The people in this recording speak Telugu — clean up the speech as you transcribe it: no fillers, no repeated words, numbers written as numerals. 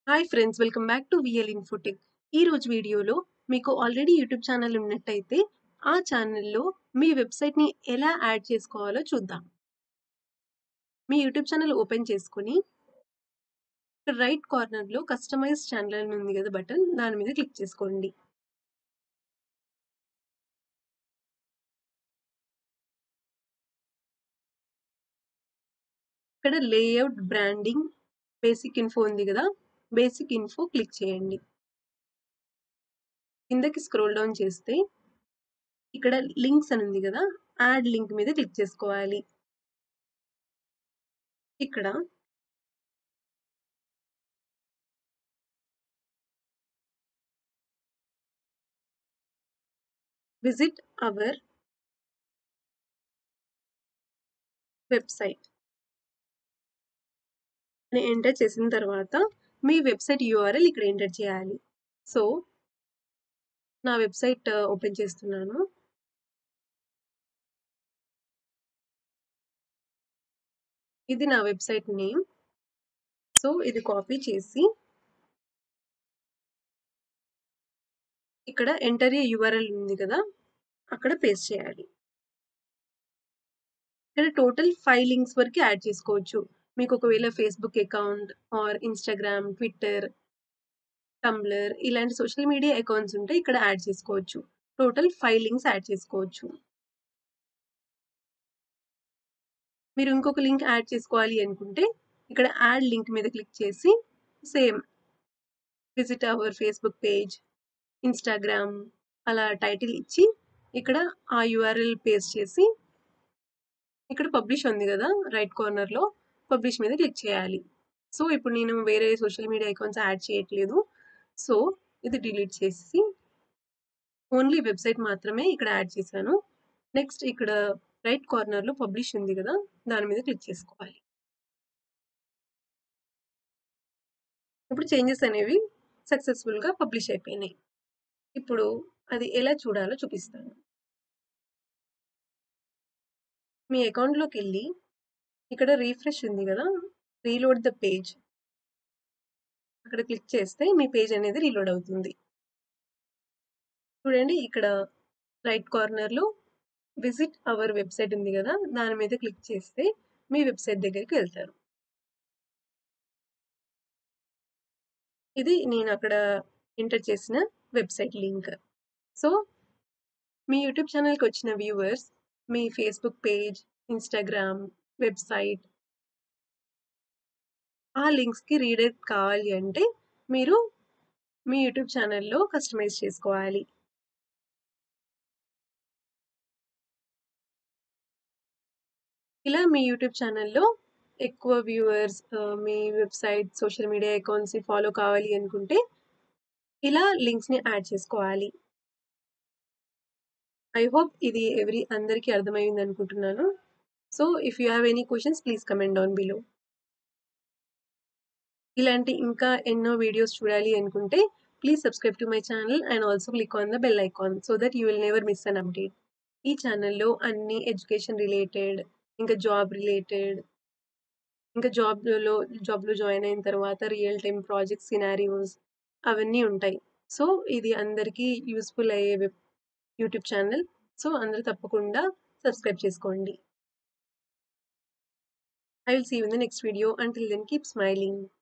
Hi friends, welcome back to VL Infotech. ఈ రోజు వీడియోలో మీకు ఆల్రెడీ యూట్యూబ్ ఛానల్ ఉన్నట్టయితే ఆ ఛానల్లో మీ వెబ్సైట్ని ఎలా యాడ్ చేసుకోవాలో చూద్దాం. మీ యూట్యూబ్ ఛానల్ ఓపెన్ చేసుకుని రైట్ కార్నర్లో కస్టమైజ్ ఛానల్ అని ఉంది కదా బటన్, దాని మీద క్లిక్ చేసుకోండి. ఇక్కడ లేఅవుట్, బ్రాండింగ్, బేసిక్ ఇన్ఫో ఉంది కదా, బేసిక్ ఇన్ఫో క్లిక్ చేయండి. కిందకి స్క్రోల్ డౌన్ చేస్తే ఇక్కడ లింక్స్ అని ఉంది కదా, యాడ్ లింక్ మీద క్లిక్ చేసుకోవాలి. ఇక్కడ విజిట్ అవర్ వెబ్సైట్ అని ఎంటర్ చేసిన తర్వాత మీ వెబ్సైట్ యూఆర్ఎల్ ఇక్కడ ఎంటర్ చేయాలి. సో నా వెబ్సైట్ ఓపెన్ చేస్తున్నాను. ఇది నా వెబ్సైట్ నేమ్. సో ఇది కాపీ చేసి ఇక్కడ ఎంటర్ ఏ యూఆర్ఎల్ ఉంది కదా, అక్కడ పేస్ట్ చేయాలి. ఇక్కడ టోటల్ 5 లింక్స్ వరకు యాడ్ చేసుకోవచ్చు. మీకు ఒకవేళ Facebook account or Instagram, Twitter, Tumblr ఇలాంటి సోషల్ మీడియా అకౌంట్స్ ఉంటే ఇక్కడ యాడ్ చేసుకోవచ్చు. టోటల్ 5 లింక్స్ యాడ్ చేసుకోవచ్చు. మీరు ఇంకొక లింక్ యాడ్ చేసుకోవాలి అనుకుంటే ఇక్కడ యాడ్ లింక్ మీద క్లిక్ చేసి same visit our Facebook page, Instagram అలా టైటిల్ ఇచ్చి ఇక్కడ ఆ యూఆర్ఎల్ పేస్ట్ చేసి ఇక్కడ పబ్లిష్ ఉంది కదా రైట్ కార్నర్లో, పబ్లిష్ మీద క్లిక్ చేయాలి. సో ఇప్పుడు నేను వేరే సోషల్ మీడియా అకౌంట్స్ యాడ్ చేయట్లేదు. సో ఇది డిలీట్ చేసి ఓన్లీ వెబ్సైట్ మాత్రమే ఇక్కడ యాడ్ చేశాను. నెక్స్ట్ ఇక్కడ రైట్ కార్నర్లో పబ్లిష్ ఉంది కదా, దాని మీద క్లిక్ చేసుకోవాలి. ఇప్పుడు చేంజెస్ అనేవి సక్సెస్ఫుల్గా పబ్లిష్ అయిపోయినాయి. ఇప్పుడు అది ఎలా చూడాలో చూపిస్తాను. మీ అకౌంట్లోకి వెళ్ళి ఇక్కడ రీఫ్రెష్ ఉంది కదా, రీలోడ్ ద పేజ్ అక్కడ క్లిక్ చేస్తే మీ పేజ్ అనేది రీలోడ్ అవుతుంది. చూడండి ఇక్కడ రైట్ కార్నర్లో విజిట్ అవర్ వెబ్సైట్ ఉంది కదా, దాని మీద క్లిక్ చేస్తే మీ వెబ్సైట్ దగ్గరికి వెళ్తారు. ఇది నేను అక్కడ ఎంటర్ చేసిన వెబ్సైట్ లింక్. సో మీ యూట్యూబ్ ఛానల్కి వచ్చిన వ్యూవర్స్ మీ ఫేస్బుక్ పేజ్, ఇన్స్టాగ్రామ్, వెబ్సైట్ ఆ లింక్స్కి రీడైరెక్ట్ కావాలి అంటే మీరు మీ యూట్యూబ్ ఛానల్లో కస్టమైజ్ చేసుకోవాలి. ఇలా మీ యూట్యూబ్ ఛానల్లో ఎక్కువ వ్యూవర్స్ మీ వెబ్సైట్, సోషల్ మీడియా అకౌంట్స్ని ఫాలో కావాలి అనుకుంటే ఇలా లింక్స్ని యాడ్ చేసుకోవాలి. ఐ హోప్ ఇది అందరికీ అర్థమైంది అనుకుంటున్నాను. So if you have any questions please comment down below. ఇలాంటి ఇంకా ఎన్నో వీడియోస్ చూడాలి అనుకుంటే please subscribe to my channel and also click on the bell icon so that you will never miss an update. ఈ ఛానల్లో అన్ని ఎడ్యుకేషన్ రిలేటెడ్, ఇంకా జాబ్ రిలేటెడ్, ఇంకా జాబ్లో జాయిన్ అయిన తర్వాత రియల్ టైమ్ ప్రాజెక్ట్ సినారియోస్ అవన్నీ ఉంటాయి. సో ఇది అందరికీ యూస్ఫుల్ అయ్యే యూట్యూబ్ ఛానల్. సో అందరూ తప్పకుండా సబ్స్క్రైబ్ చేసుకోండి. I will see you in the next video. Until then, keep smiling.